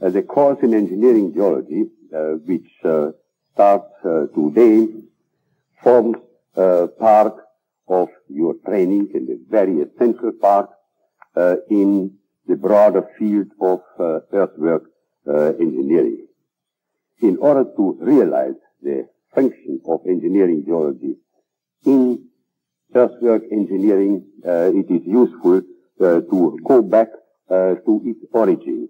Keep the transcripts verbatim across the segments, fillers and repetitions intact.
Uh, the course in engineering geology, uh, which uh, starts uh, today, forms uh, part of your training and a very essential part uh, in the broader field of uh, earthwork uh, engineering. In order to realize the function of engineering geology in earthwork engineering, uh, it is useful uh, to go back uh, to its origin.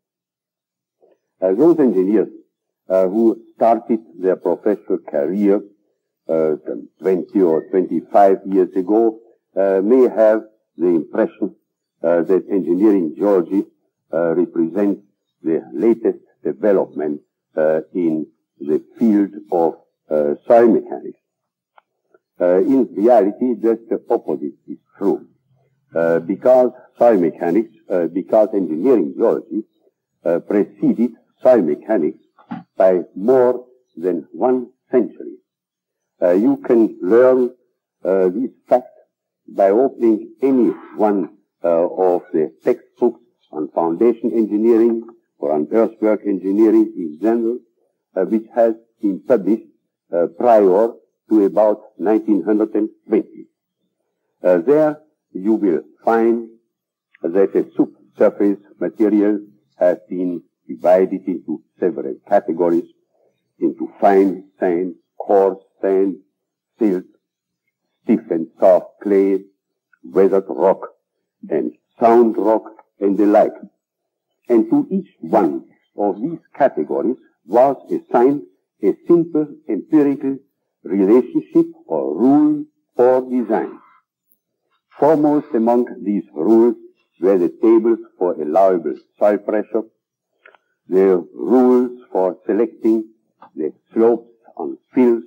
Uh, those engineers uh, who started their professional career uh, twenty or twenty-five years ago uh, may have the impression uh, that engineering geology uh, represents the latest development uh, in the field of uh, soil mechanics. Uh, in reality, just the opposite is true. Uh, because soil mechanics, uh, because engineering geology uh, preceded soil mechanics by more than one century. Uh, you can learn uh, these facts by opening any one uh, of the textbooks on foundation engineering or on earthwork engineering in general, uh, which has been published uh, prior to about nineteen twenty. Uh, there you will find that a subsurface material has been divided into several categories, into fine sand, coarse sand, silt, stiff and soft clay, weathered rock, and sound rock, and the like. And to each one of these categories was assigned a simple empirical relationship or rule for design. Foremost among these rules were the tables for allowable soil pressure, the rules for selecting the slopes on fills,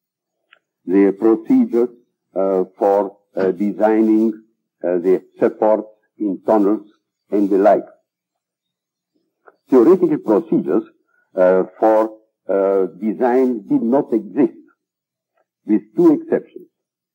the procedures uh, for uh, designing uh, the supports in tunnels, and the like. Theoretical procedures uh, for uh, design did not exist, with two exceptions.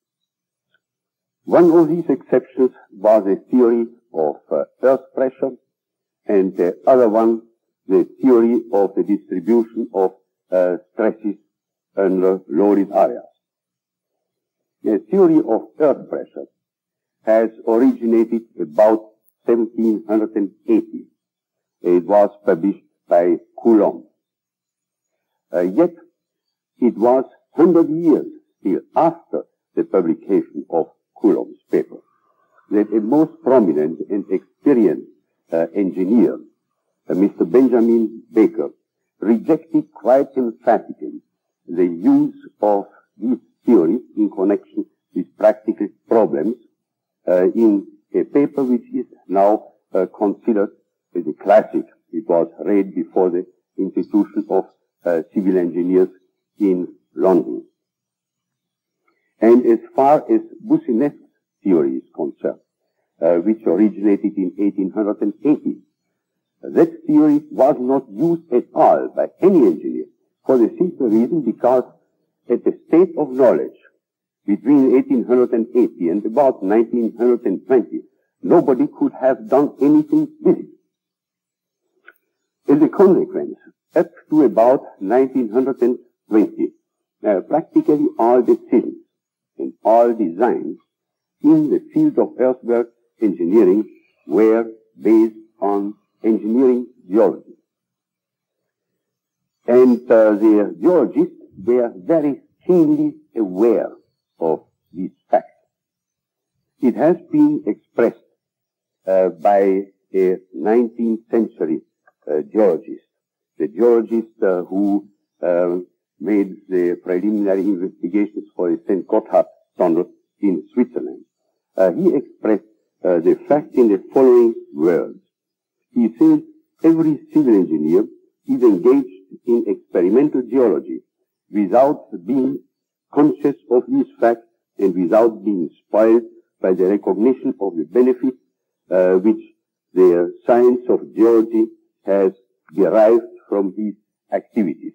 One of these exceptions was a theory of uh, earth pressure, and the other one the theory of the distribution of uh, stresses under loaded areas. The theory of earth pressure has originated about seventeen eighty. It was published by Coulomb. Uh, yet, it was one hundred years still after the publication of Coulomb's paper that a most prominent and experienced uh, engineer, uh, Mister Benjamin Baker, rejected quite emphatically the use of these theories in connection with practical problems uh, in a paper which is now uh, considered as a classic. It was read before the Institution of uh, Civil Engineers in London. And as far as Boussinesq's theory is concerned, uh, which originated in eighteen eighty, that theory was not used at all by any engineer, for the simple reason because at the state of knowledge between eighteen eighty and about nineteen twenty, nobody could have done anything with it. As a consequence, up to about nineteen twenty, uh, practically all decisions and all designs in the field of earthwork engineering were based on engineering geology. And uh, the geologists were very keenly aware of these facts. It has been expressed uh, by a nineteenth century uh, geologist, the geologist uh, who uh, made the preliminary investigations for the Saint Gotthard tunnel in Switzerland. Uh, he expressed uh, the fact in the following words. He says, every civil engineer is engaged in experimental geology without being conscious of these facts and without being spoiled by the recognition of the benefits uh, which the science of geology has derived from these activities.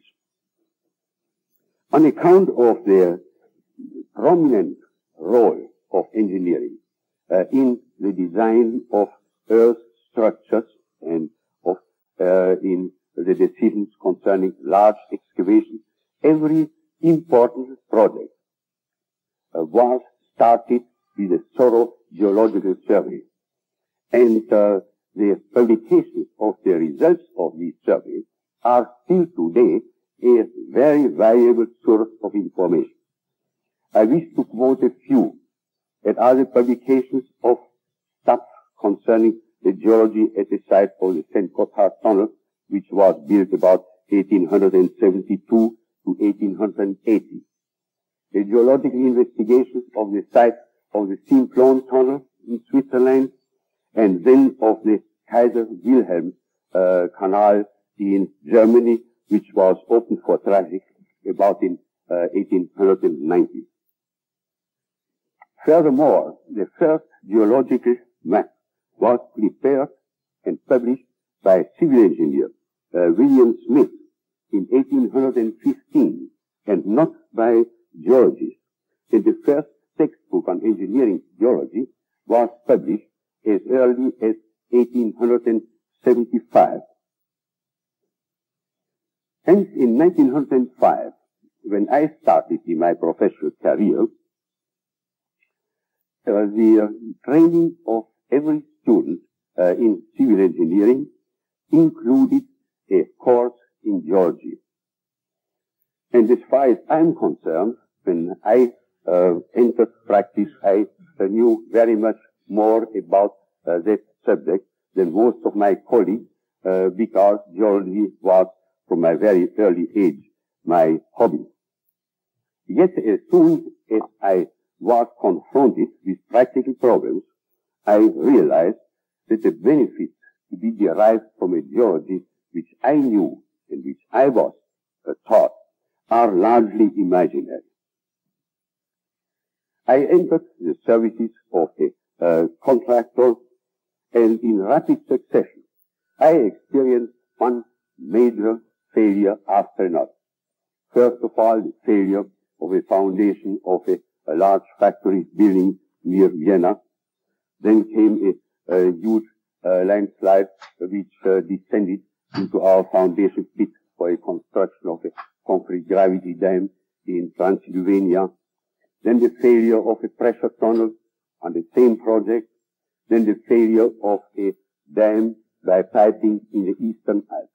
On account of their prominent role of engineering uh, in the design of earth structures and of uh, in the decisions concerning large excavations. Every important project uh, was started with a thorough geological survey. And uh, the publications of the results of these surveys are still today a very valuable source of information. I wish to quote a few that are the publications of stuff concerning the geology at the site of the Saint Gotthard Tunnel, which was built about eighteen seventy-two to eighteen eighty. The geological investigations of the site of the Simplon Tunnel in Switzerland, and then of the Kaiser Wilhelm uh, Canal in Germany, which was opened for traffic about in uh, eighteen ninety. Furthermore, the first geological map was prepared and published by a civil engineer, uh, William Smith, in eighteen fifteen, and not by geologists. And the first textbook on engineering geology was published as early as eighteen seventy-five. Hence, in nineteen oh five, when I started in my professional career, uh, the uh, training of every student uh, in civil engineering included a course in geology. And as far as I'm concerned, when I uh, entered practice, I uh, knew very much more about uh, that subject than most of my colleagues, uh, because geology was, from my very early age, my hobby. Yet, as soon as I was confronted with practical problems, I realized that the benefits to be derived from a geology which I knew and which I was uh, taught are largely imaginary. I entered the services of a uh, contractor, and in rapid succession, I experienced one major failure after another. First of all, the failure of a foundation of a, a large factory building near Vienna. Then came a, a huge uh, landslide which uh, descended into our foundation pit for a construction of a concrete gravity dam in Transylvania. Then the failure of a pressure tunnel on the same project. Then the failure of a dam by piping in the Eastern Alps.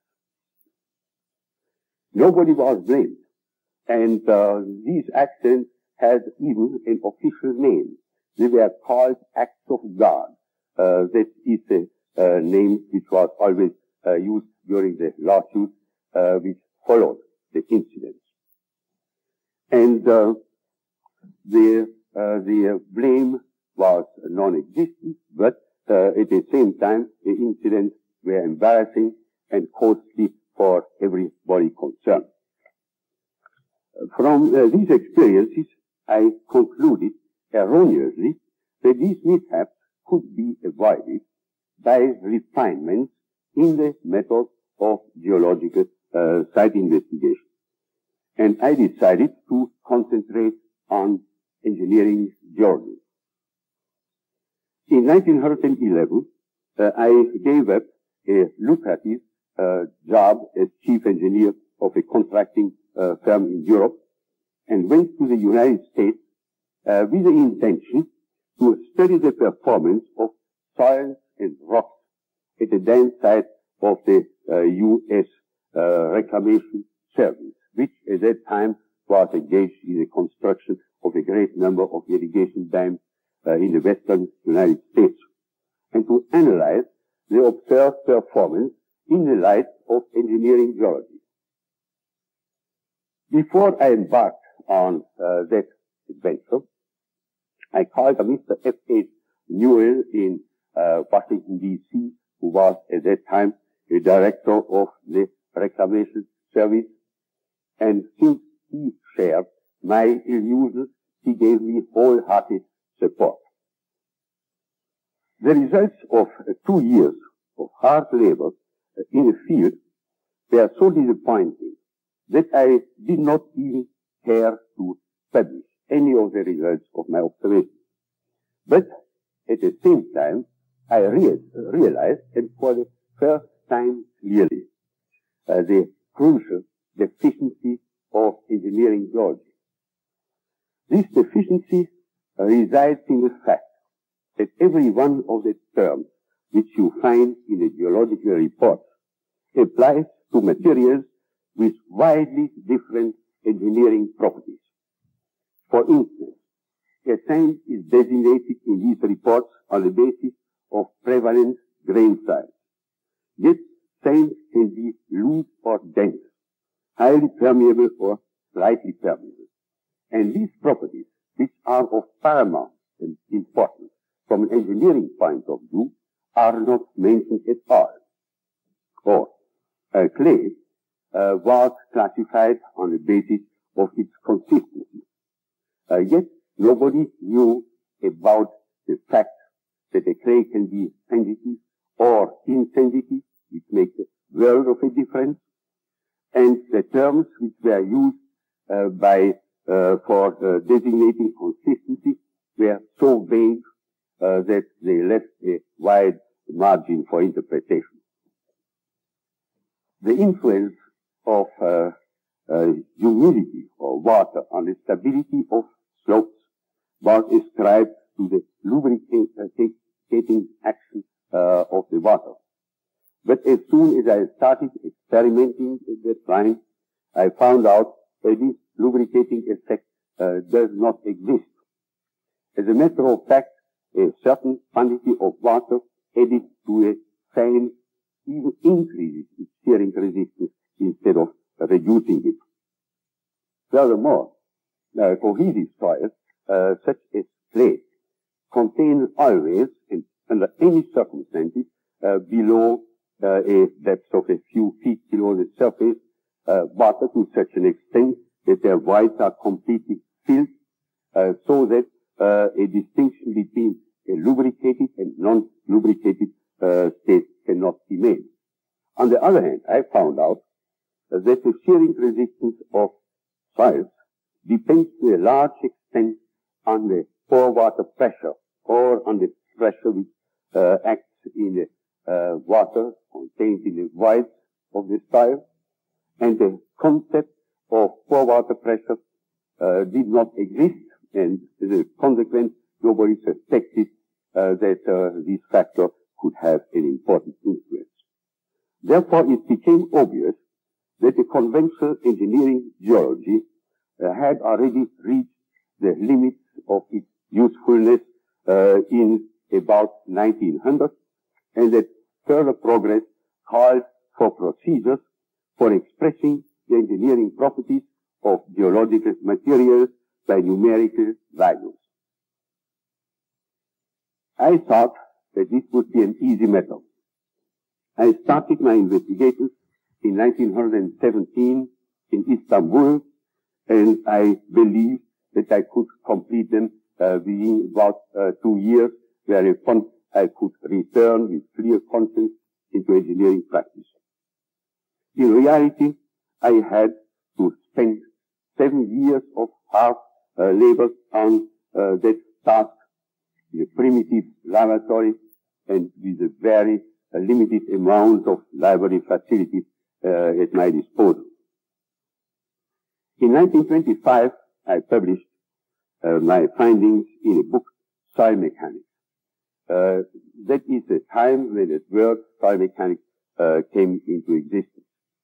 Nobody was blamed. And uh, these accidents had even an official name. They were called acts of God. Uh, that is a uh, name which was always uh, used during the lawsuit uh, which followed the incidents. And uh, the, uh, the blame was non-existent, but uh, at the same time, the incidents were embarrassing and costly for everybody concerned. From uh, these experiences, I concluded erroneously that these mishaps could be avoided by refinements in the method of geological uh, site investigation. And I decided to concentrate on engineering geology. In nineteen eleven, uh, I gave up a lucrative uh, job as chief engineer of a contracting uh, firm in Europe and went to the United States uh, with the intention to study the performance of soils and rocks at the dam site of the uh, U S uh, Reclamation Service, which at that time was engaged in the construction of a great number of irrigation dams uh, in the western United States, and to analyze the observed performance in the light of engineering geology. Before I embarked on uh, that adventure, I called a Mister F H Newell in uh, Washington, D C, who was at that time the director of the Reclamation Service, and since he shared my illusions, he gave me wholehearted support. The results of uh, two years of hard labor uh, in the field were so disappointing that I did not even care to publish any of the results of my observations. But at the same time, I re realized, and for the first time clearly, uh, the crucial deficiency of engineering geology. This deficiency uh, resides in the fact that every one of the terms which you find in a geological report applies to materials with widely different engineering properties. For instance, a sand is designated in these reports on the basis of prevalent grain size. Yet, sand can be loose or dense, highly permeable or slightly permeable. And these properties, which are of paramount importance from an engineering point of view, are not mentioned at all. Or, uh, clay uh, was classified on the basis of its consistency. Uh, yet, nobody knew about the fact that a clay can be sensitive or insensitive, which makes a world of a difference, and the terms which were used uh, by uh, for uh, designating consistency were so vague uh, that they left a wide margin for interpretation. The influence of uh, uh, humidity or water on the stability of slopes was ascribed to the lubricating action uh, of the water. But as soon as I started experimenting at that time, I found out that this lubricating effect uh, does not exist. As a matter of fact, a certain quantity of water added to a sand even increases its shearing resistance instead of reducing it. Furthermore, uh, cohesive soils, uh, such as clay, contain always, and under any circumstances, uh, below uh, a depth of a few feet below the surface, uh, water to such an extent that their voids are completely filled, uh, so that uh, a distinction between a lubricated and non-lubricated uh, state cannot be made. On the other hand, I found out uh, that the shearing resistance of soils depends to a large extent on the pore water pressure or on the pressure which uh, acts in the uh, water contained in the voids of the soil, and the concept of pore water pressure uh, did not exist, and as a consequence, nobody suspected uh, that uh, this factor could have an important influence. Therefore, it became obvious that the conventional engineering geology uh, had already reached the limits of its usefulness uh, in about nineteen hundred, and that further progress called for procedures for expressing the engineering properties of geological materials by numerical values. I thought that this would be an easy matter. I started my investigations in nineteen seventeen in Istanbul, and I believed that I could complete them uh, within about uh, two years, whereupon I could return with clear conscience into engineering practice. In reality, I had to spend seven years of hard uh, labor on uh, that task in a primitive laboratory and with a very uh, limited amount of library facilities uh, at my disposal. In nineteen twenty-five, I published uh, my findings in a book, Soil Mechanics. Uh, that is the time when the word soil mechanics uh, came into existence.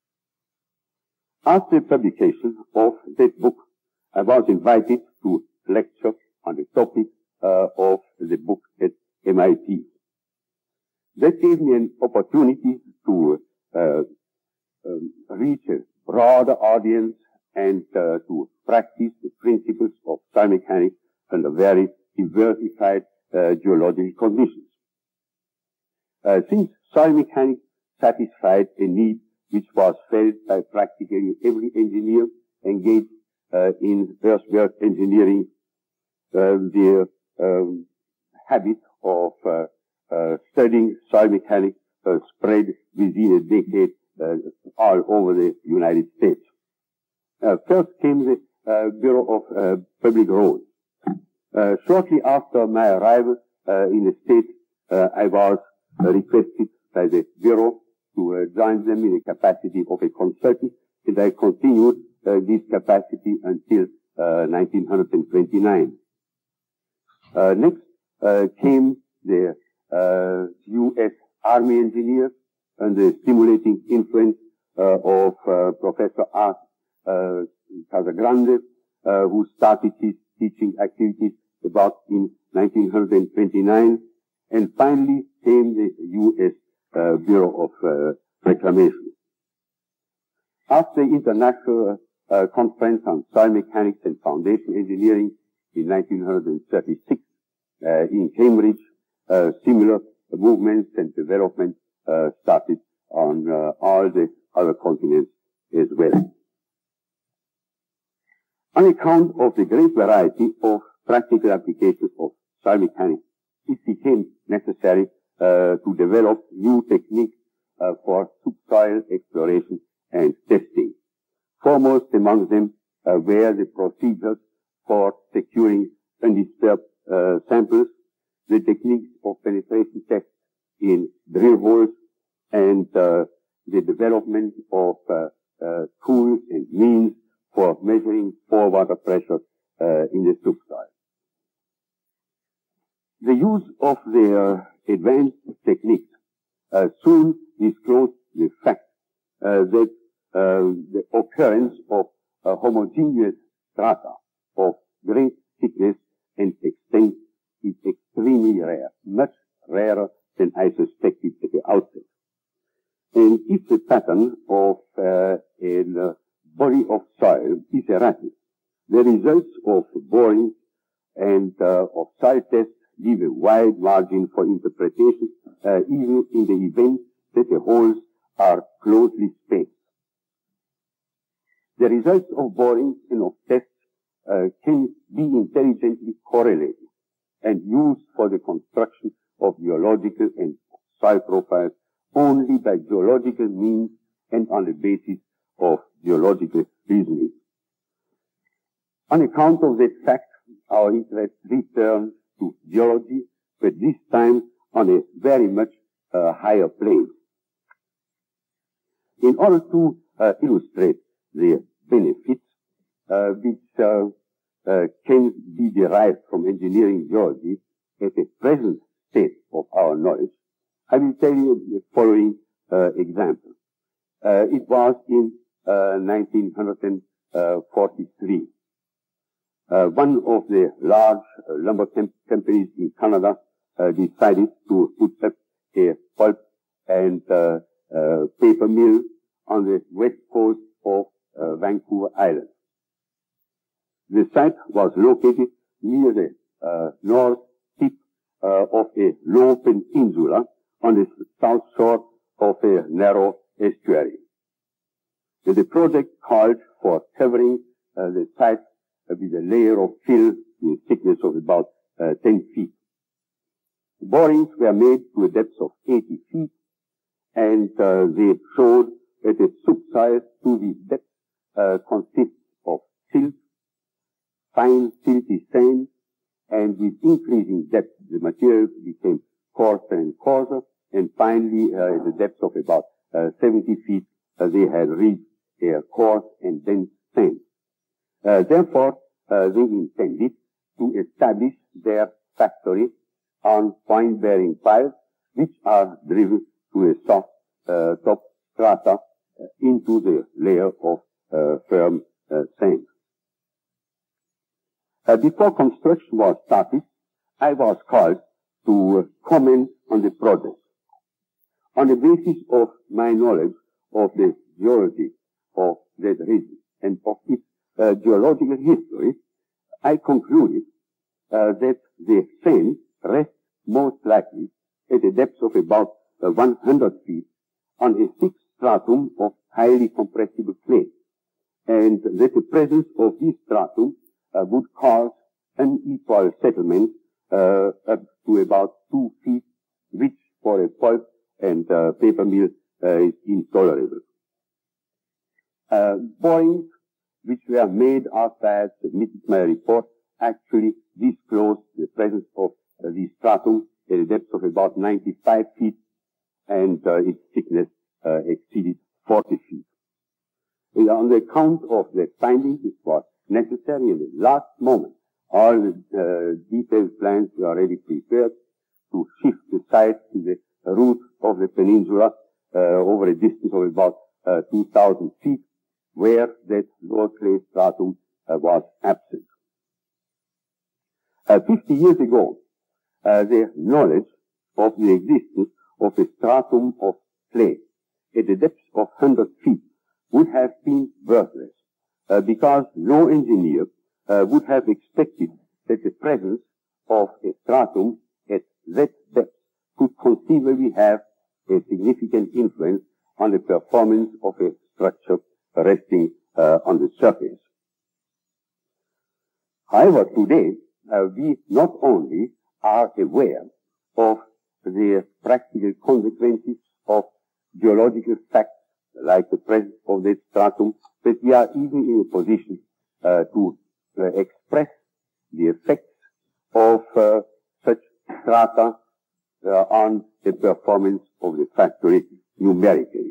After the publication of that book, I was invited to lecture on the topic uh, of the book at M I T. That gave me an opportunity to uh, um, reach a broader audience and uh, to practice the principles of soil mechanics under very diversified uh, geological conditions. Uh, since soil mechanics satisfied a need which was felt by practically every engineer engaged uh, in earthwork engineering, uh, their um, habit of uh, uh, studying soil mechanics uh, spread within a decade uh, all over the United States. Uh, first came the uh, Bureau of uh, Public Roads. Uh, shortly after my arrival uh, in the state, uh, I was uh, requested by the Bureau to uh, join them in the capacity of a consultant, and I continued uh, this capacity until uh, nineteen twenty-nine. Uh, next uh, came the uh, U S Army engineers under the stimulating influence uh, of uh, Professor Art uh, Casagrande, uh, who started his teaching activities about in nineteen twenty-nine, and finally came the U S uh, Bureau of uh, Reclamation. After the International uh, Conference on Soil Mechanics and Foundation Engineering in nineteen thirty-six uh, in Cambridge, uh, similar movements and development uh, started on uh, all the other continents as well. On account of the great variety of practical applications of soil mechanics, it became necessary uh, to develop new techniques uh, for subsoil exploration and testing. Foremost among them uh, were the procedures for securing undisturbed uh, samples, the techniques of penetration tests in drill holes, and uh, the development of uh, uh, tools and means for measuring pore water pressure uh, in the subsoil. The use of the uh, advanced techniques uh, soon disclosed the fact uh, that uh, the occurrence of a homogeneous strata of great thickness and extent is extremely rare, much rarer than I suspected at the outset. And if the pattern of uh, a uh, body of soil is erratic, the results of boring and uh, of soil tests leave a wide margin for interpretation, uh, even in the event that the holes are closely spaced. The results of boring and of tests uh, can be intelligently correlated and used for the construction of geological and soil profiles only by geological means and on the basis of geological reasoning. On account of that fact, our interest returns to geology, but this time on a very much uh, higher plane. In order to uh, illustrate the benefits uh, which uh, uh, can be derived from engineering geology at the present state of our knowledge, I will tell you the following uh, example. Uh, it was in uh, nineteen forty-three. Uh, one of the large uh, lumber companies in Canada uh, decided to put up a pulp and uh, uh, paper mill on the west coast of uh, Vancouver Island. The site was located near the uh, north tip uh, of a low peninsula on the south shore of a narrow estuary. The project called for covering uh, the site uh, with a layer of fill in a thickness of about uh, ten feet. Borings were made to a depth of eighty feet, and uh, they showed that the subsoil to the depth uh, consists of silt, fine silty sand, and with increasing depth the material became coarser and coarser, and finally uh, at the depth of about uh, seventy feet uh, they had reached a coarse and dense sand. Uh, therefore, uh, they intended to establish their factory on point-bearing piles, which are driven to a soft uh, top strata uh, into the layer of uh, firm uh, sand. Uh, before construction was started, I was called to uh, comment on the project. On the basis of my knowledge of the geology of that region and of its uh, geological history, I concluded uh, that the sand rests most likely at a depth of about uh, one hundred feet on a thick stratum of highly compressible clay, and that the presence of this stratum uh, would cause unequal settlement uh, up to about two feet, which for a pulp and uh, paper mill uh, is intolerable. Uh, borings which were made after I had submitted my report actually disclosed the presence of uh, the stratum at a depth of about ninety-five feet and uh, its thickness uh, exceeded forty feet. And on the account of the findings, it was necessary in the last moment, all the uh, detailed plans were already prepared to shift the site to the root of the peninsula uh, over a distance of about uh, two thousand feet, where that lower clay stratum uh, was absent. Uh, fifty years ago, uh, the knowledge of the existence of a stratum of clay at a depth of one hundred feet would have been worthless, uh, because no engineer uh, would have expected that the presence of a stratum at that depth could conceivably have a significant influence on the performance of a structure resting uh, on the surface. However, today, uh, we not only are aware of the practical consequences of geological facts like the presence of that stratum, but we are even in a position uh, to uh, express the effects of uh, such strata uh, on the performance of the factory numerically.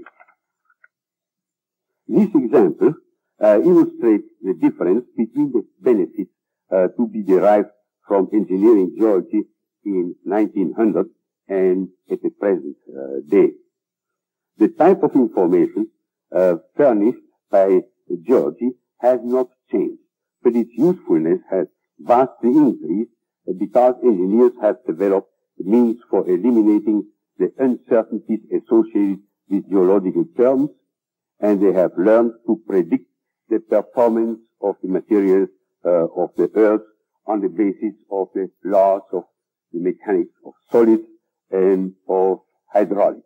This example uh, illustrates the difference between the benefits uh, to be derived from engineering geology in nineteen hundred and at the present uh, day. The type of information uh, furnished by geology has not changed, but its usefulness has vastly increased because engineers have developed means for eliminating the uncertainties associated with geological terms, and they have learned to predict the performance of the materials uh, of the earth on the basis of the laws of the mechanics of solids and of hydraulics.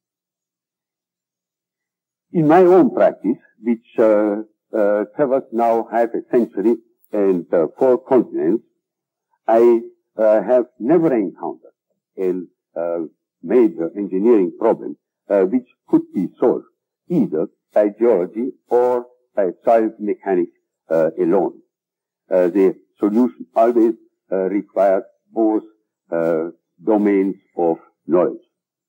In my own practice, which uh, uh, covers now half a century and uh, four continents, I uh, have never encountered a uh, major engineering problem uh, which could be solved either by geology or by soil mechanics uh, alone. Uh, the solution always uh, requires both uh, domains of knowledge.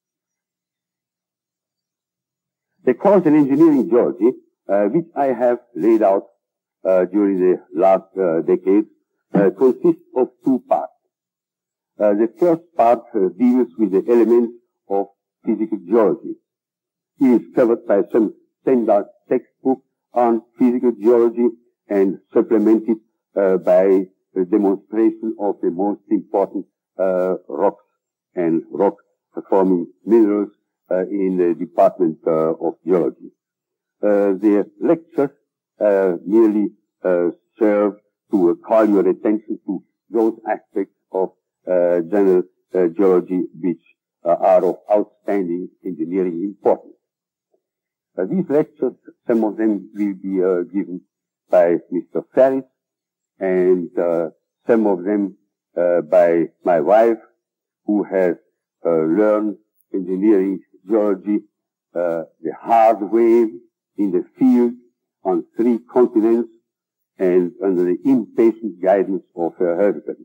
The course in engineering geology, uh, which I have laid out uh, during the last uh, decade, uh, consists of two parts. Uh, the first part uh, deals with the elements of physical geology. It is covered by some standard textbook on physical geology and supplemented uh, by a demonstration of the most important uh, rocks and rock-forming minerals uh, in the Department uh, of Geology. Uh, the lectures uh, merely uh, serve to uh, call your attention to those aspects of uh, general uh, geology which uh, are of outstanding engineering importance. Uh, these lectures, some of them will be uh, given by Mister Ferris, and uh, some of them uh, by my wife, who has uh, learned engineering geology uh, the hard way in the field on three continents and under the impatient guidance of her husband.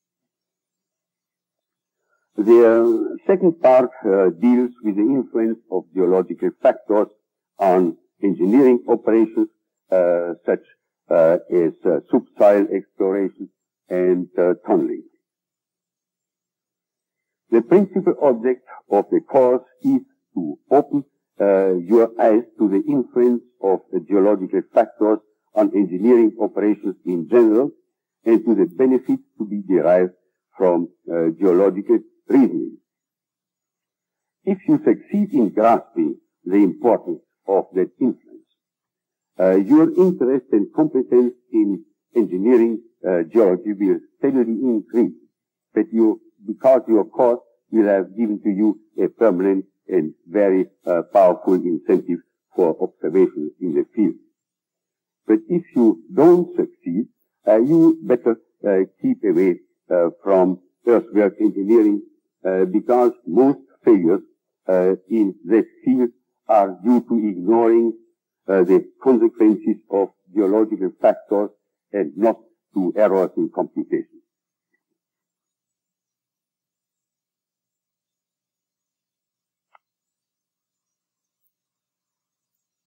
The uh, second part uh, deals with the influence of geological factors on engineering operations uh, such uh, as uh, subsoil exploration and uh, tunneling. The principal object of the course is to open uh, your eyes to the influence of the geological factors on engineering operations in general and to the benefits to be derived from uh, geological reasoning. If you succeed in grasping the importance of that influence, uh, your interest and competence in engineering uh, geology will steadily increase, but you, because your course will have given to you a permanent and very uh, powerful incentive for observation in the field. But if you don't succeed, uh, you better uh, keep away uh, from earthwork engineering uh, because most failures uh, in that field are due to ignoring uh, the consequences of geological factors and not to errors in computation.